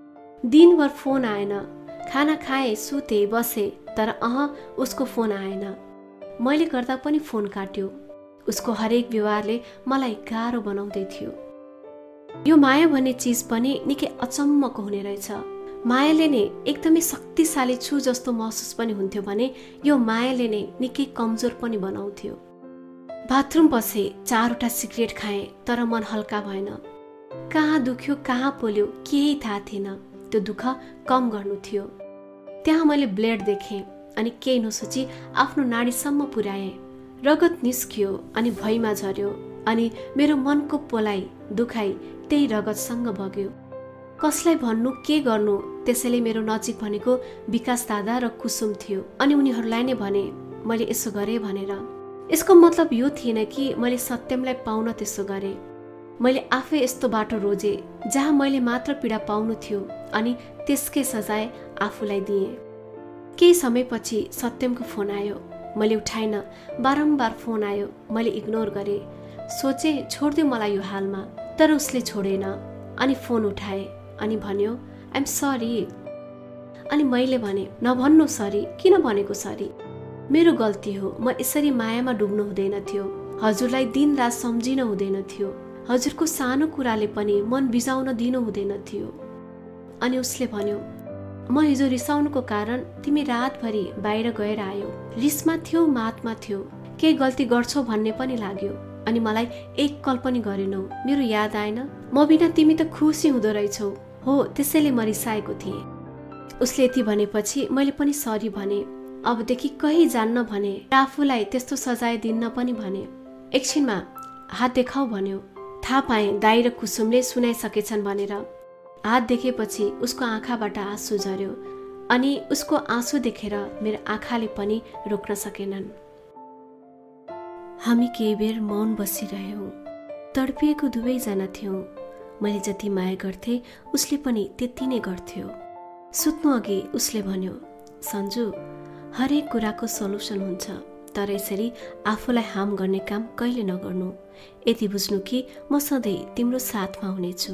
दिनभर फोन आएन। खाना खाएँ, सुते, बसे, तर अह उसको फोन आएन। मैले गर्दा पनि फोन काट्यो। उसको हरेक व्यवहारले मलाई गाह्रो बनाउँदै थियो। यो माया भन्ने चिज पनि निकै अचम्मको हुने रहेछ। मायाले नै एकदमै शक्तिशाली छु जस्तो महसुस पनि हुन्थ्यो भने यो मायाले नै निकै कमजोर पनि बनाउँथ्यो। बाथरुम बसे, चारवटा सिगरेट खाएँ, तर मन हल्का भएन। कहाँ दुख्यो कहाँ पोल्यो केही थाहा थिएन। त्यो दुःख कम गर्नु थियो। त्यहाँ मैले ब्लेड देखेँ अनि केही नसोची आफ्नो नाडीसम्म पुर्याएँ। रगत निस्कियो अनि भुइँमा झर्यो अनि मेरो मनको पोलाइ दुखाइ त्यही रगतसँग बग्यो। कसलाई भन्नु के गर्नु, त्यसैले मेरो नजिक भनेको विकास दादा र कुसुम थियो अनि उनीहरूलाई नै भने मैले यसो गरेँ भनेर। यसको मतलब यो थिएन कि मैले सत्यमलाई पाउन त्यसो गरेँ। मैले आफै यस्तो बाटो रोजे जहाँ मैले मात्र पीडा पाउनु थियो अनि त्यसकै सजाय आफूलाई दिएँ। केही समयपछि सत्यमको फोन आयो। मैले उठाइन। बारम्बार फोन आयो, मैले इग्नोर गरेँ। सोचे छोडिदियो मलाई यो हालमा, तर उसले छोडेन। अनि फोन उठाए अनि भन्यो आइएम सरी। अनि मैले भने नभन्नु सरी, किन भनेको सरी? मेरो गल्ती हो, म यसरी मायामा डुब्नु हुँदैन थियो। हजुरलाई दिन रात सम्झिन हुँदैन थियो। हजुरको सानो कुराले पनि मन बिजाउन दिनु हुँदैन थियो। अनि उसले भन्यो म हिजो रिसाउनुको कारण तिमी रातभरि बाहिर गएर आयो। रिसमा थियो, मातमा थियो, केही गल्ती गर्छौ भन्ने पनि लाग्यो। अनि मलाई एक कल पनि गरेनौ, मेरो याद आएन? म बिना तिमी त खुसी हुँदो रहेछौ। हो, त्यसैले म रिसाएको थिएँ। उसले यति भनेपछि मैले पनि सरी भने। अबदेखि कहीँ जान्न भने र आफूलाई त्यस्तो सजाय दिन्न पनि भने। एकछिनमा हात देखाऊ भन्यो। थाहा पाएँ दाइ र कुसुमले सुनाइसकेछन् भनेर। हात देखेपछि उसको आँखाबाट आँसु झर्यो अनि उसको आँसु देखेर मेरो आँखाले पनि रोक्न सकेनन्। हामी केही बेर मौन बसिरह्यौँ। तडपिएको दुवैजना थियौँ। मैले जति माया गर्थेँ उसले पनि त्यति नै गर्थ्यो। सुत्नु अघि उसले भन्यो सन्जु, हरेक कुराको सल्युसन हुन्छ, तर यसरी आफूलाई हार्म गर्ने काम कहिले नगर्नु। यति बुझ्नु कि म सधैँ तिम्रो साथमा हुनेछु।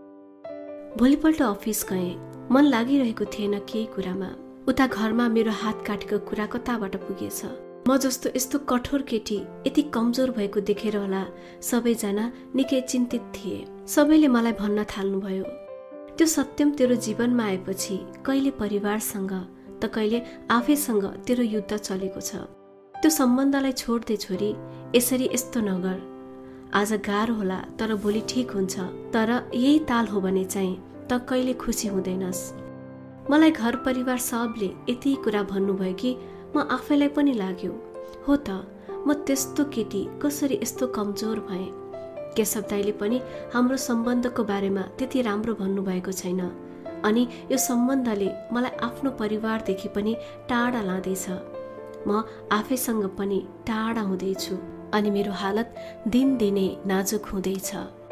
भोलिपल्ट अफिस गएँ। मन लागिरहेको थिएन केही कुरामा। उता घरमा मेरो हात काटेको कुरा कताबाट पुगेछ। म जस्तो यस्तो कठोर केटी यति कमजोर भएको देखेर होला सबैजना निकै चिन्तित थिए। सबैले मलाई भन्न थाल्नुभयो त्यो सत्यम तेरो जीवनमा आएपछि कहिले परिवारसँग त कहिले आफैसँग तेरो युद्ध चलेको छ। त्यो सम्बन्धलाई छोड्दै छोरी यसरी यस्तो नगर। आज गाह्रो होला तर भोलि ठिक हुन्छ। तर यही ताल हो भने चाहिँ त कहिले खुसी हुँदैनस्। मलाई घर परिवार सबले यति कुरा भन्नुभयो कि म आफैलाई पनि लाग्यो हो त म त्यस्तो केटी कसरी यस्तो कमजोर भएँ। केशव दाइले पनि हाम्रो सम्बन्धको बारेमा त्यति राम्रो भन्नुभएको छैन अनि यो सम्बन्धले मलाई आफ्नो परिवारदेखि पनि टाढा लाँदैछ। म आफैसँग पनि टाढा हुँदैछु अनि मेरो हालत दिनदिनै नाजुक हुँदैछ।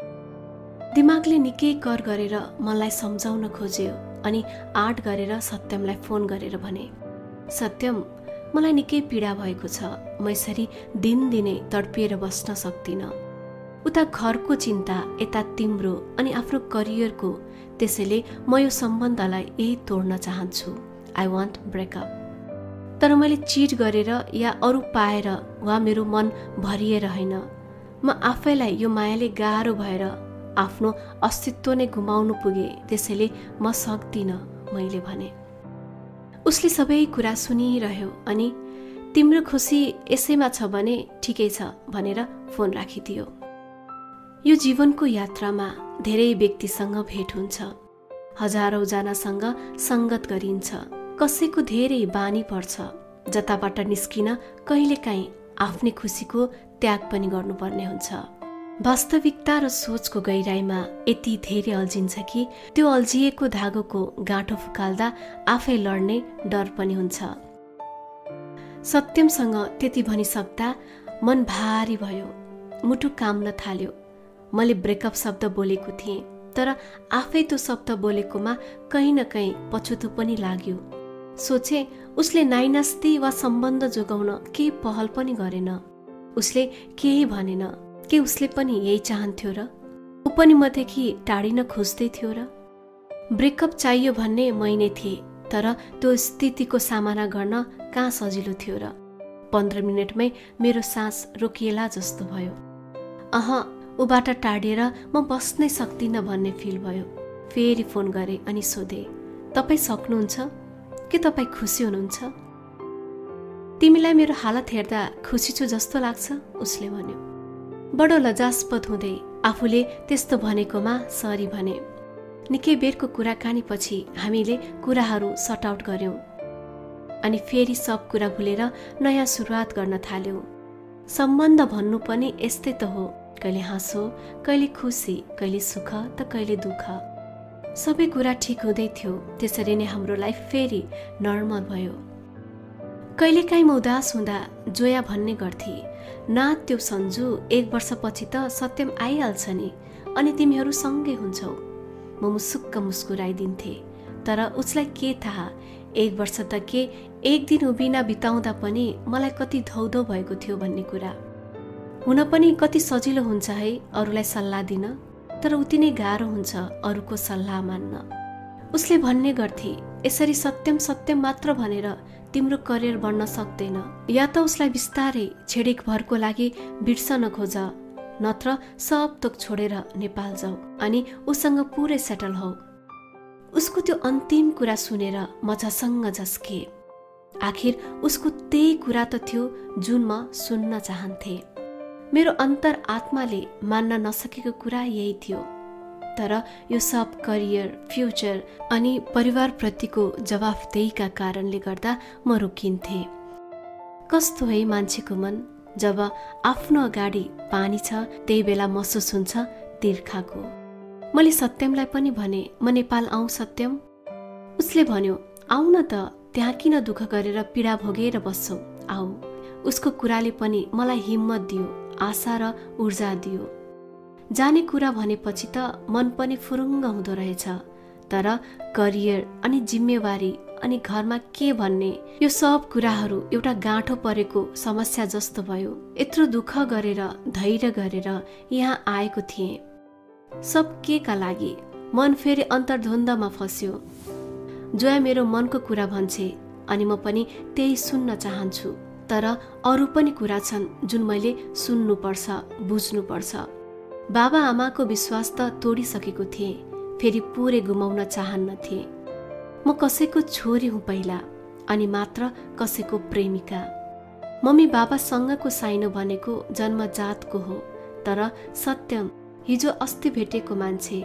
दिमागले निकै कर गरेर मलाई सम्झाउन खोज्यो अनि आँट गरेर सत्यमलाई फोन गरेर भने सत्यम, मलाई निकै पीडा भएको छ। म यसरी दिनदिनै तडपिएर बस्न सक्दिनँ। उता घरको चिन्ता, यता तिम्रो अनि आफ्नो करियरको। त्यसैले म यो सम्बन्धलाई यही तोड्न चाहन्छु। I want breakup. तर मैले चिट गरेर या अरू पाएर वा मेरो मन भरिएर होइन, म आफैलाई यो मायाले गाह्रो भएर आफ्नो अस्तित्व नै गुमाउनु पुगे। त्यसैले म सक्दिनँ, मैले भने। उसले सबै कुरा सुनिरह्यो अनि तिम्रो खुसी यसैमा छ भने ठिकै छ भनेर फोन राखिदियो। यो जीवनको यात्रामा धेरै व्यक्तिसँग भेट हुन्छ, हजारौं जनासँग संगत गरिन्छ, कसैको धेरै बानी पर्छ, जताबाट निस्किन कहिलेकाहीँ आफ्नै खुसीको त्याग पनि गर्नुपर्ने हुन्छ। वास्तविकता र सोचको गहिराईमा यति धेरै अल्झिन्छ कि त्यो अल्झिएको धागोको गाँठो फुकाल्दा आफै लड्ने डर पनि हुन्छ। सत्यमसँग त्यति भनिसक्दा मन भारी भयो, मुटु काम्न थाल्यो। मैले ब्रेकअप शब्द बोलेको थिएँ, तर आफै त्यो शब्द बोलेकोमा कहीँ न कहीँ पछुतो पनि लाग्यो। सोचे उसले नाइनास्ती वा सम्बन्ध जोगाउन केही पहल पनि गरेन। उसले केही भनेन। के उसले पनि यही चाहन्थ्यो र? ऊ पनि मदेखि टाढिन खोज्दै थियो र? ब्रेकअप चाहियो भन्ने मैले थिएँ, तर त्यो स्थितिको सामना गर्न कहाँ सजिलो थियो र? पन्ध्र मिनटमै मेरो सास रोकिएला जस्तो भयो। अह, ऊबाट टाढिएर म बस्नै सक्दिनँ भन्ने फिल भयो। फेरि फोन गरे अनि सोधे तपाईँ सक्नुहुन्छ के तपाईँ खुसी हुनुहुन्छ? तिमीलाई मेरो हालत हेर्दा खुसी छु जस्तो लाग्छ, उसले भन्यो। बडो लजास्पद हुँदै आफूले त्यस्तो भनेकोमा सरी भने। निकै बेरको कुराकानीपछि हामीले कुराहरू सर्ट आउट गर्यौं अनि फेरि सब कुरा भुलेर नयाँ सुरुवात गर्न थाल्यौं। सम्बन्ध भन्नु पनि यस्तै त हो, कहिले हाँसो, कहिले खुसी, कहिले सुख त कहिले दुःख। सबै कुरा ठिक हुँदै थियो। त्यसरी नै हाम्रो लाइफ फेरि नर्मल भयो। कहिलेकाहीँ म उदास हुँदा जोया भन्ने गर्थे, ना त्यो सन्जु, एक वर्षपछि त सत्यम आइहाल्छ नि अनि तिमीहरू सँगै हुन्छौ। म मुसुक्क मुस्कुराइदिन्थे, तर उसलाई के थाहा, एक वर्ष त के एक दिन उभिना बिताउँदा पनि मलाई कति धौधौ भएको थियो भन्ने कुरा। हुन पनि कति सजिलो हुन्छ है अरूलाई सल्लाह दिन, तर उति नै गाह्रो हुन्छ अरूको सल्लाह मान्न। उसले भन्ने गर्थे, यसरी सत्यम सत्यम मात्र भनेर तिम्रो करियर बढ्न सक्दैन। या त उसलाई बिस्तारै छेडिक भरको लागि बिर्सन खोज, नत्र सब तोक छोडेर नेपाल जाऊ अनि उसँग पुरै सेटल हौ। उसको त्यो अन्तिम कुरा सुनेर म झसङ्ग झस्के। आखिर उसको त्यही कुरा त थियो जुन म सुन्न चाहन्थे। मेरो अन्तर आत्माले मान्न नसकेको कुरा यही थियो। तर यो सब करियर, फ्युचर अनि परिवारप्रतिको जवाफदेहीका कारणले गर्दा म रोकिन्थे। कस्तो है मान्छेको मन, जब आफ्नो अगाडि पानी छ त्यही बेला महसुस हुन्छ तिर्खाको। मैले सत्यमलाई पनि भने, म नेपाल आउँ सत्यम? उसले भन्यो, आऊ न त, त्यहाँ किन दुःख गरेर पीडा भोगेर बस्छौ, आऊ। उसको कुराले पनि मलाई हिम्मत दियो, आशा र ऊर्जा दियो। जाने कुरा भनेपछि त मन पनि फुरुङ्ग हुँदो रहेछ, तर करियर अनि जिम्मेवारी अनि घरमा के भन्ने, यो सब कुराहरू एउटा गाँठो परेको समस्या जस्तो भयो। यत्रो दुःख गरेर, धैर्य गरेर यहाँ आएको थिएँ, सब के का लागि? मन फेरि अन्तर्द्वन्द्वमा फस्यो। जोया मेरो मनको कुरा भन्छे अनि म पनि त्यही सुन्न चाहन्छु, तर अरू पनि कुरा छन् जुन मैले सुन्नुपर्छ, बुझ्नुपर्छ। बाबा आमाको विश्वास त तोडिसकेको थिएँ, फेरि पुरै गुमाउन चाहन्न थिएँ। म कसैको छोरी हुँ पहिला अनि मात्र कसैको प्रेमिका। मम्मी बाबासँगको साइनो भनेको जन्मजातको हो, तर सत्यम हिजो अस्ति भेटेको मान्छे।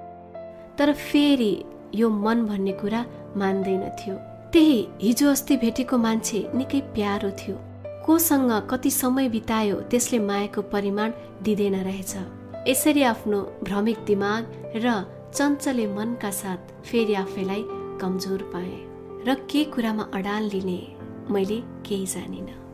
तर फेरि यो मन भन्ने कुरा मान्दैन थियो। त्यही हिजो अस्ति भेटेको मान्छे निकै प्यारो थियो। कोसँग कति समय बितायो त्यसले मायाको परिमाण दिँदैन रहेछ। यसरी आफ्नो भ्रमिक दिमाग र चञ्चले मनका साथ फेरि आफैलाई कमजोर पाएँ र के कुरामा अडान लिने मैले केही जानिनँ।